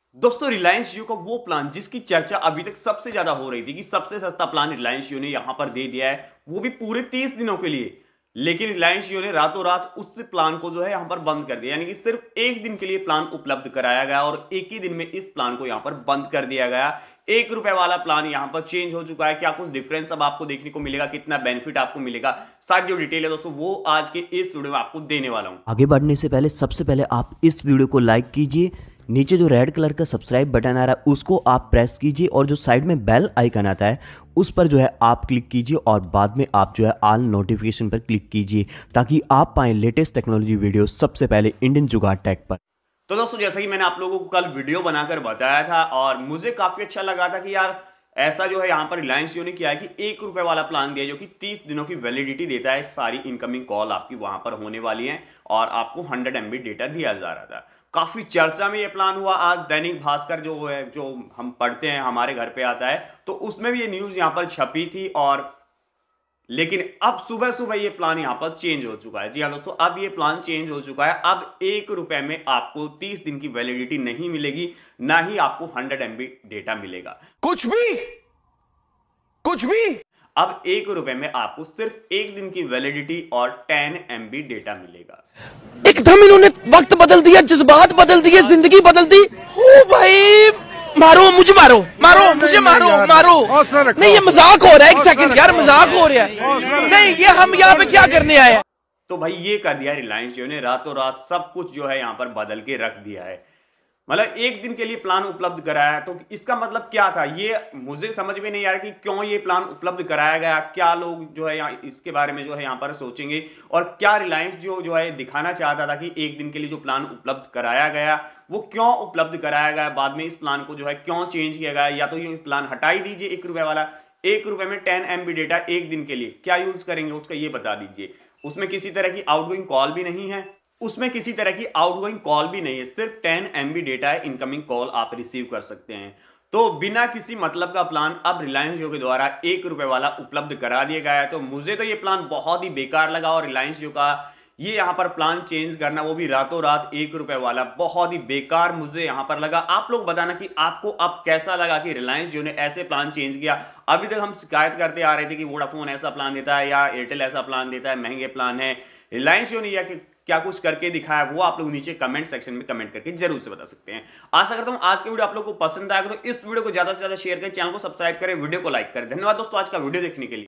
दोस्तों रिलायंस जियो का वो प्लान जिसकी चर्चा अभी तक सबसे ज्यादा हो रही थी कि सबसे सस्ता प्लान रिलायंस जियो ने यहां पर दे दिया है, वो भी पूरे 30 दिनों के लिए। लेकिन रिलायंस जियो ने रातों रात उस प्लान को जो है यहां पर बंद कर दिया, यानी कि सिर्फ एक दिन के लिए प्लान उपलब्ध कराया गया और एक ही दिन में इस प्लान को यहां पर बंद कर दिया गया। ₹1 वाला प्लान यहां पर चेंज हो चुका है। क्या कुछ डिफरेंस अब आपको देखने को मिलेगा, कितना बेनिफिट आपको मिलेगा, सारी जो डिटेल है दोस्तों वो आज के इस वीडियो में आपको देने वाला हूं। आगे बढ़ने से पहले सबसे पहले आप इस वीडियो को लाइक कीजिए, नीचे जो रेड कलर का सब्सक्राइब बटन आ रहा है उसको आप प्रेस कीजिए और जो साइड में बेल आइकन आता है उस पर जो है आप क्लिक कीजिए और बाद में आप जो है ऑल नोटिफिकेशन पर क्लिक कीजिए ताकि आप पाएं लेटेस्ट टेक्नोलॉजी वीडियो सबसे पहले इंडियन जुगाड़ टेक पर। तो दोस्तों जैसा कि मैंने आप लोगों को कल वीडियो बनाकर बताया था और मुझे काफी अच्छा लगा था कि यार ऐसा जो है यहाँ पर रिलायंस जियो ने किया है कि ₹1 वाला प्लान दिया जो कि 30 दिनों की वैलिडिटी देता है। सारी इनकमिंग कॉल आपकी वहां पर होने वाली है और आपको 100 MB डेटा दिया जा रहा था। काफी चर्चा में ये प्लान हुआ। आज दैनिक भास्कर जो है, जो हम पढ़ते हैं, हमारे घर पे आता है, तो उसमें भी ये न्यूज यहाँ पर छपी थी। और लेकिन अब सुबह सुबह ये प्लान यहां पर चेंज हो चुका है। जी हाँ दोस्तों, अब ये प्लान चेंज हो चुका है। अब ₹1 में आपको 30 दिन की वैलिडिटी नहीं मिलेगी, ना ही आपको 100 MB डेटा मिलेगा। कुछ भी अब ₹1 में आपको सिर्फ एक दिन की वैलिडिटी और 10 MB डेटा मिलेगा। एकदम इन्होंने वक्त बदल दिया, जज्बात बदल दिए, जिंदगी बदल दी। ओ भाई, मारो मुझे, मारो मारो मुझे, मारो मारो। नहीं ये मजाक हो रहा है, एक सेकंड यार, मजाक हो रहा है। नहीं ये हम यहाँ पे क्या करने आए हैं? तो भाई ये कर दिया रिलायंस जियो ने, रातों रात सब कुछ जो है यहां पर बदल के रख दिया है। मतलब एक दिन के लिए प्लान उपलब्ध कराया है, तो इसका मतलब क्या था ये मुझे समझ में नहीं आ रहा कि क्यों ये प्लान उपलब्ध कराया गया। क्या लोग जो है यहाँ इसके बारे में जो है यहाँ पर सोचेंगे और क्या रिलायंस जो है दिखाना चाहता था कि एक दिन के लिए जो प्लान उपलब्ध कराया गया वो क्यों उपलब्ध कराया गया, बाद में इस प्लान को जो है क्यों चेंज किया गया। या तो ये प्लान हटा ही दीजिए ₹1 वाला, ₹1 में 10 MB डेटा एक दिन के लिए, क्या यूज करेंगे उसका ये बता दीजिए। उसमें किसी तरह की आउटगोइंग कॉल भी नहीं है, सिर्फ 10 MB डेटा है, इनकमिंग कॉल आप रिसीव कर सकते हैं। तो बिना किसी मतलब का प्लान अब रिलायंस जियो के द्वारा ₹1 वाला उपलब्ध करा दिया गया है। तो मुझे तो ये प्लान बहुत ही बेकार लगा और रिलायंस जियो का ये यहाँ पर प्लान चेंज करना, वो भी रातों रात ₹1 वाला, बहुत ही बेकार मुझे यहाँ पर लगा। आप लोग बताना कि आपको अब कैसा लगा कि रिलायंस जियो ने ऐसे प्लान चेंज किया। अभी तक हम शिकायत करते आ रहे थे कि वोडाफोन ऐसा प्लान देता है या एयरटेल ऐसा प्लान देता है, महंगे प्लान है। रिलायंस जियो ने या क्या कुछ करके दिखाया वो आप लोग नीचे कमेंट सेक्शन में कमेंट करके जरूर से बता सकते हैं। आशा करता हूं आज का वीडियो आप लोगों को पसंद आएगा, तो इस वीडियो को ज्यादा से ज्यादा शेयर करें, चैनल को सब्सक्राइब करें, वीडियो को लाइक करें। धन्यवाद दोस्तों आज का वीडियो देखने के लिए।